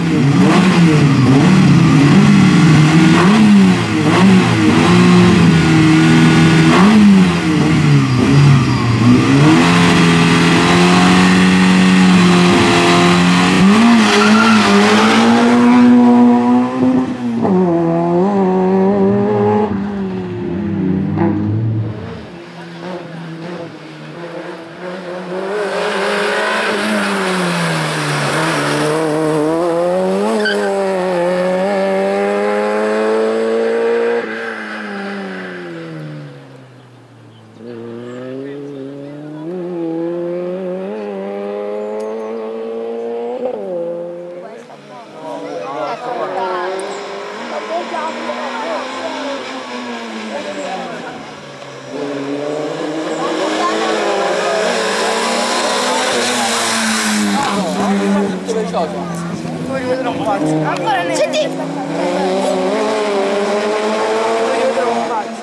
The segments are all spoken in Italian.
Voglio vedere un pazzo. Ancora ne... Senti! Voglio vedere un pazzo.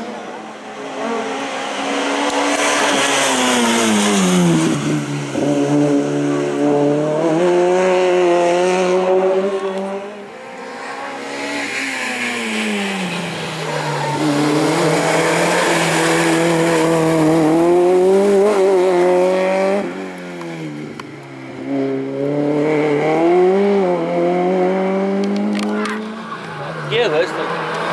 Chi è questo?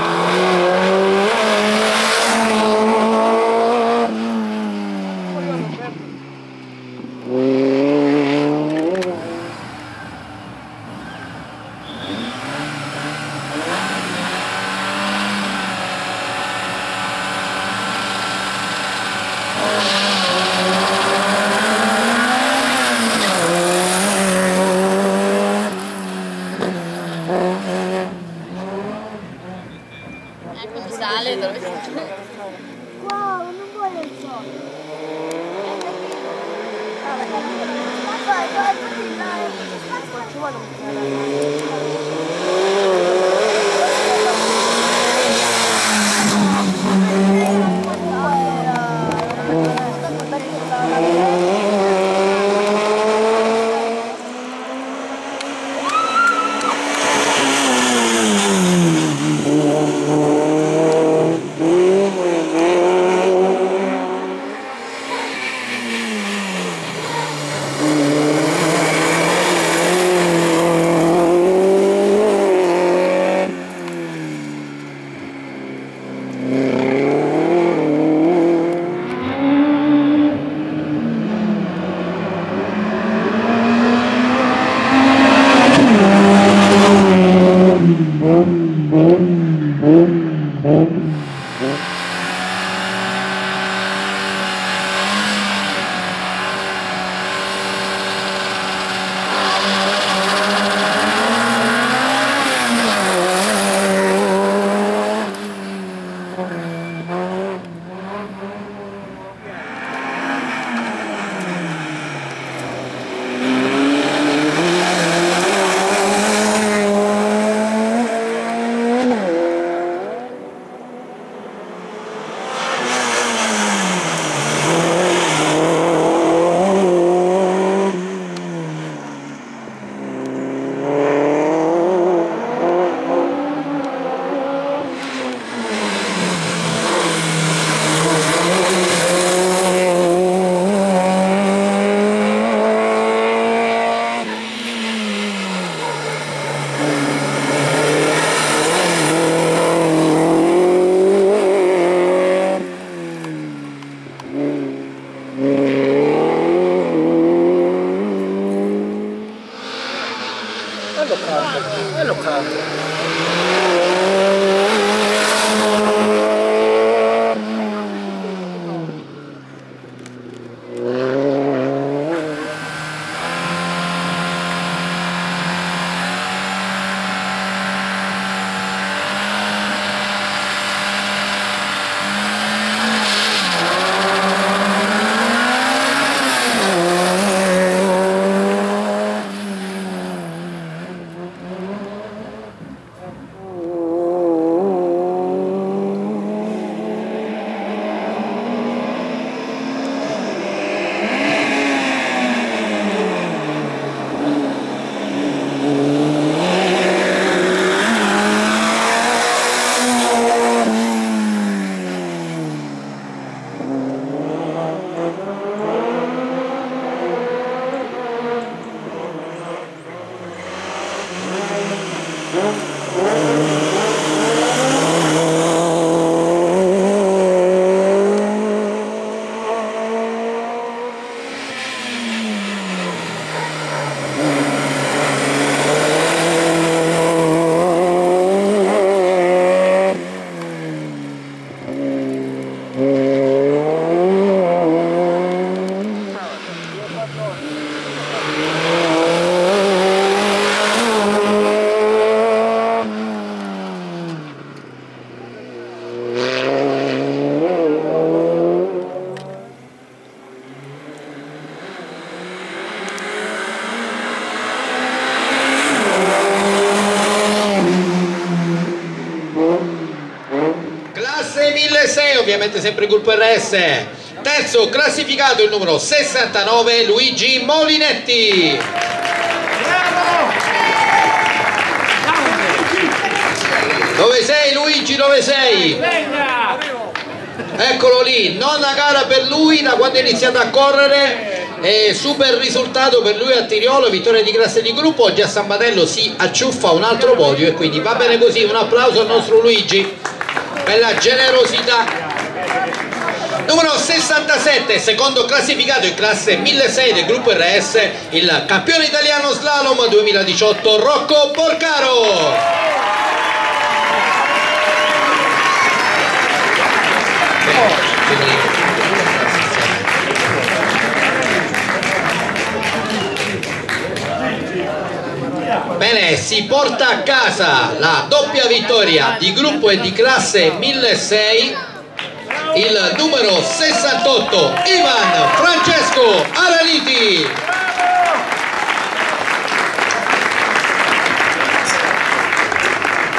Ecco, sale dove Wow, non vuole il soldo. Vai, ci vuole Classe 1600, ovviamente sempre gruppo RS. Terzo classificato il numero 69 Luigi Molinetti. Dove sei Luigi, dove sei? Eccolo lì, nona gara per lui da quando è iniziato a correre. Super risultato per lui a Tiriolo, vittoria di classe di gruppo. Oggi a San Matello si acciuffa un altro podio e quindi va bene così. Un applauso al nostro Luigi per la generosità. Numero 67, secondo classificato in classe 1600 del gruppo RS, il campione italiano slalom 2018 Rocco Porcaro. Bene, si porta a casa la doppia vittoria di gruppo e di classe 1600 il numero 68 Ivan Francesco Araliti.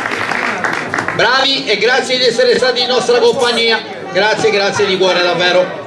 Bravi e grazie di essere stati in nostra compagnia, grazie di cuore davvero.